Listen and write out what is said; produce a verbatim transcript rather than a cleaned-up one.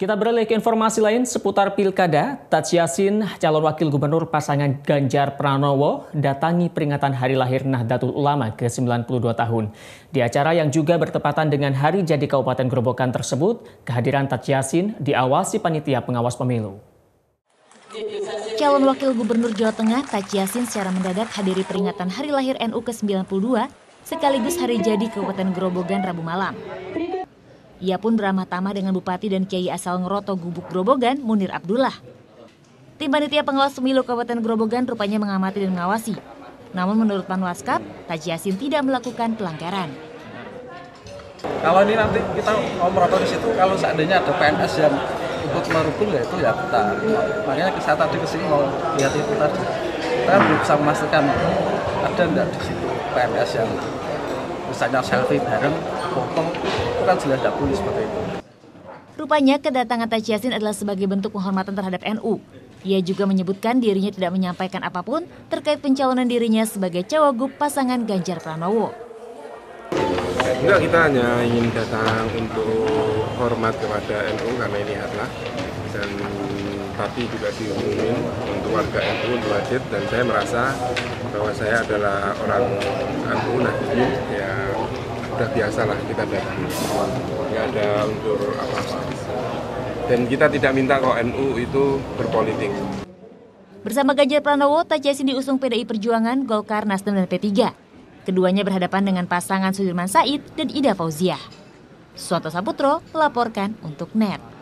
Kita beralih ke informasi lain seputar Pilkada. Taj Yassin, calon wakil gubernur pasangan Ganjar Pranowo, datangi peringatan hari lahir Nahdlatul Ulama ke sembilan puluh dua tahun. Di acara yang juga bertepatan dengan hari jadi Kabupaten Grobogan tersebut, kehadiran Taj Yassin diawasi panitia pengawas pemilu. Calon wakil gubernur Jawa Tengah, Taj Yassin secara mendadak hadiri peringatan hari lahir N U ke sembilan puluh dua sekaligus hari jadi Kabupaten Grobogan Rabu malam. Ia pun beramah tamah dengan Bupati dan Kiai asal Ngeroto Gubuk Grobogan, Munir Abdullah. Tim panitia pengawas pemilu Kabupaten Grobogan rupanya mengamati dan mengawasi. Namun menurut Panwaskap, Taj Yassin tidak melakukan pelanggaran. Kalau ini nanti kita mau merokok di situ, kalau seandainya ada P N S yang ikut merubung ya itu ya kita. Makanya saya tadi kesini mau lihat itu tadi. Kita kan belum bisa memastikan ada enggak di situ P N S yang misalnya selfie bareng, foto, itu kan jelas tidak boleh seperti itu. Rupanya kedatangan Taj Yassin adalah sebagai bentuk penghormatan terhadap N U. Ia juga menyebutkan dirinya tidak menyampaikan apapun terkait pencalonan dirinya sebagai cawagup pasangan Ganjar Pranowo. Enggak, kita hanya ingin datang untuk hormat kepada N U karena ini adalah dan tapi juga diumumin untuk warga N U untuk hadir, dan saya merasa bahwa saya adalah orang N U Nahdlatul, ya udah biasalah kita datang, nggak ada unsur apa-apa. Dan kita tidak minta kok N U itu berpolitik. Bersama Ganjar Pranowo, Taj Yassin diusung P D I Perjuangan, Golkar, Nasdem, dan P tiga. Keduanya berhadapan dengan pasangan Sudirman Said dan Ida Fauziah. Suwanto Saputro melaporkan untuk N E T.